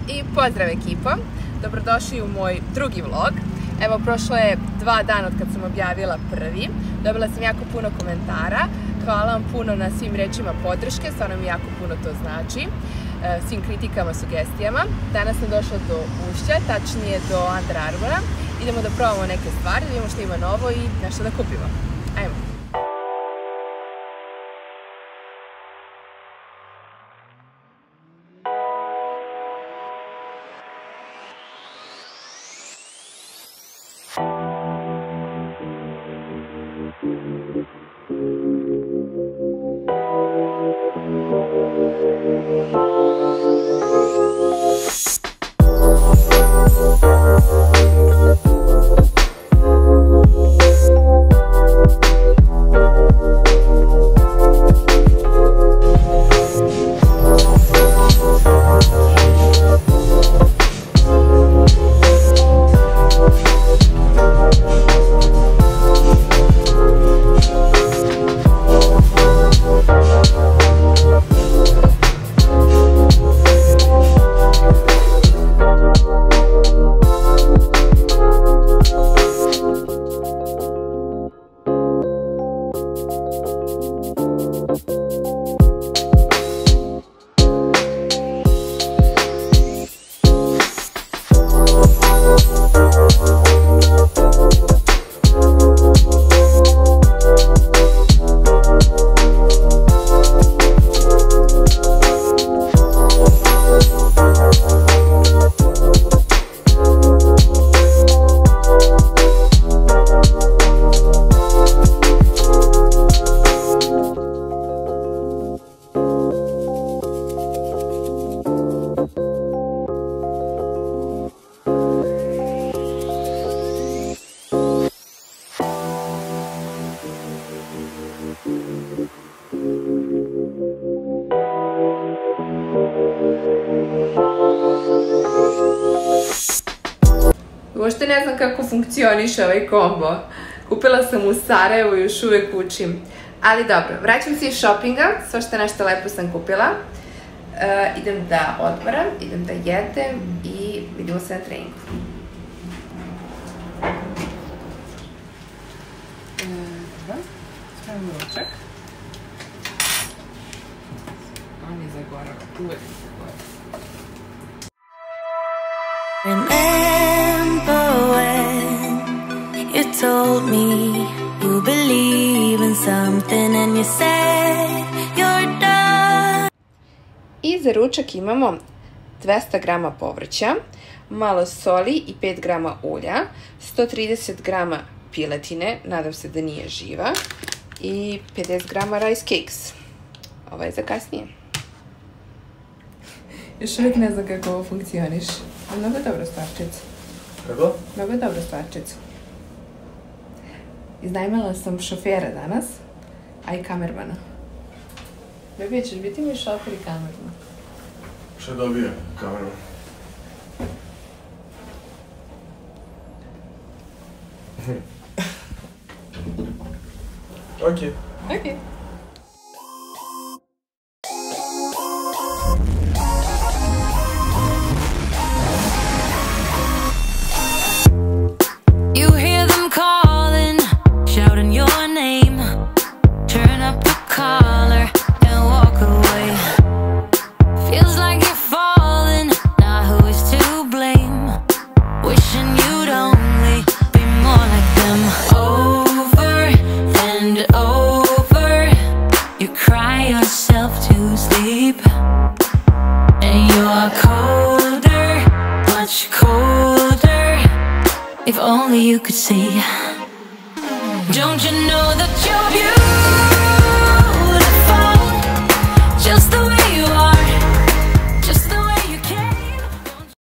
I pozdrav ekipo, dobrodošli u moj drugi vlog. Evo, prošlo je 2 dana od kad sam objavila prvi, dobila sam jako puno komentara, hvala vam puno na svim rečima podrške, stvarno mi jako puno to znači, svim kritikama, sugestijama. Danas sam došla do Ušća, tačnije do Under Armoura, idemo da probamo neke stvari, da vidimo što ima novo i nešto da kupimo. Ajmo! Uopšte ne znam kako funkcioniše ovaj kombo. Kupila sam u Sarajevu i još uvek učim. Ali dobro, vraćam se iz shoppinga, svašta nešto lepo sam kupila. Idem da odmaram, idem da jedem i vidimo se na treningu. Stavimo ručak. On je zagorao, uvek je zagorao. Remember when you told me you believe in something and you said you're done. I za ručak imamo 200 grama povrća, malo soli i 5 grama ulja, 130 grama piletine, nadam se da nije živa, i 50 grama rice cakes. Ovo je za kasnije. Još uvijek ne znam kako ovo funkcioniš. Mnogo je dobro stvarčica. Kako? Mnogo je dobro stvarčica. Iznajmila sam šofera danas, a i kamermana. Bebi, ćeš biti mi šofer i kamerman? Šta dobije kamerman? Okej. Okej. If only you could see. Don't you know that